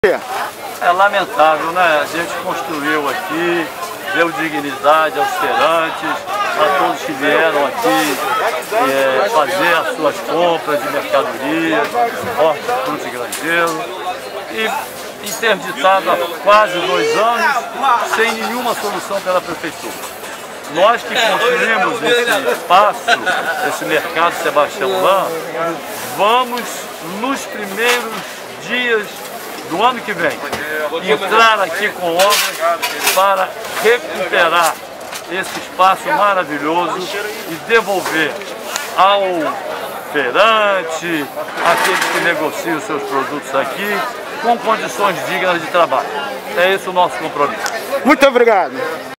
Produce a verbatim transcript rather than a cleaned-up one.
É lamentável, né? A gente construiu aqui, deu dignidade aos feirantes, a todos que vieram aqui é, fazer as suas compras de mercadoria, hortifruti e granjeiro, e interditado há quase dois anos, sem nenhuma solução pela prefeitura. Nós que construímos esse espaço, esse mercado Sebastião Lan, vamos nos primeiros dias do ano que vem entrar aqui com obras para recuperar esse espaço maravilhoso e devolver ao feirante, aqueles que negociam seus produtos aqui, com condições dignas de trabalho. É esse o nosso compromisso. Muito obrigado.